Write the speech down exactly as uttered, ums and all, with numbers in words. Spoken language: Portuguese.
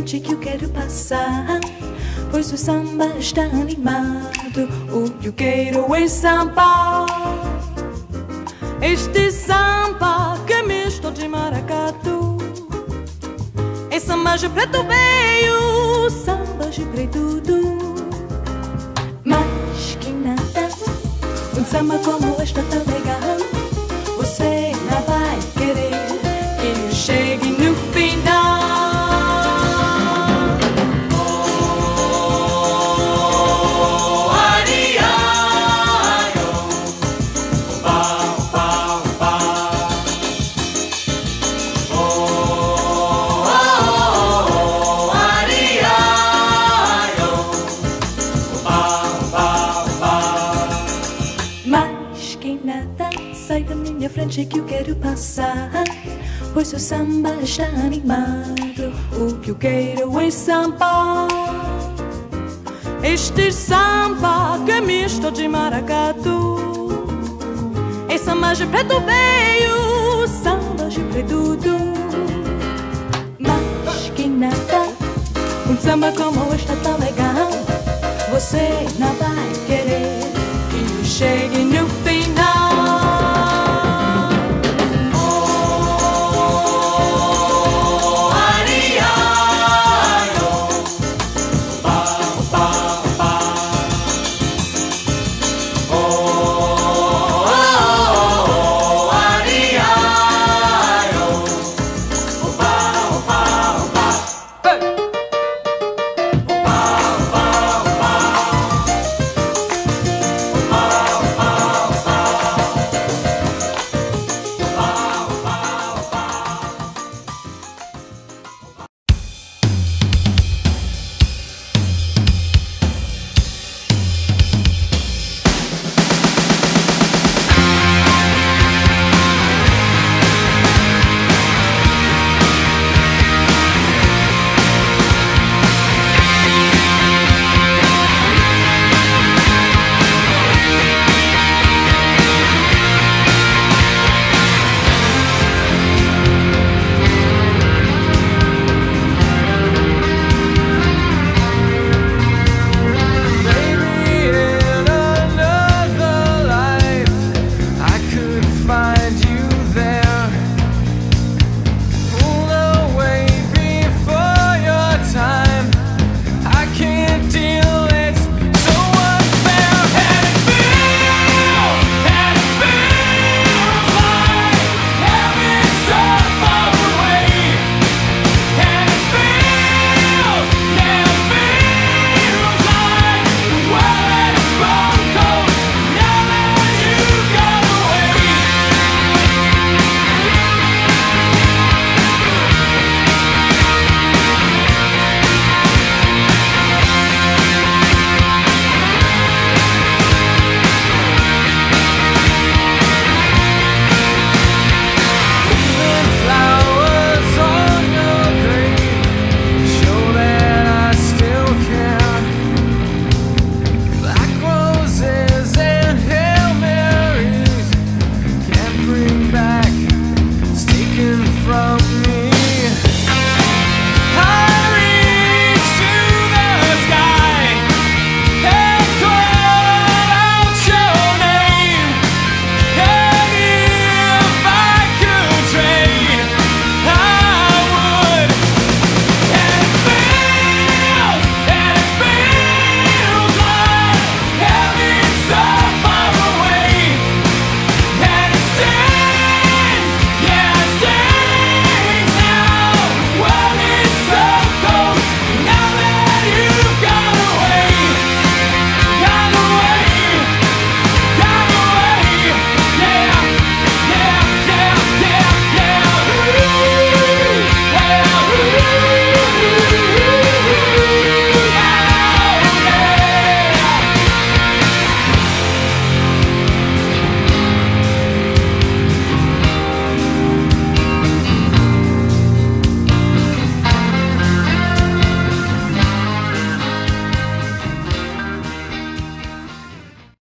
frente que eu quero passar, pois o samba está animado. O que eu quero é samba, este samba que é misto de maracatu. É samba de preto veio, samba de preto do. Mas que nada, um samba como este tão legal, você não vai querer que eu chegue no final. Sai da minha frente que eu quero passar, pois o samba está animado. O que eu quero é samba, este samba que é misto de maracatu. É samba de preto veio, samba de preto do. Mas que nada, um samba como este tão legal, você não vai querer que eu chegue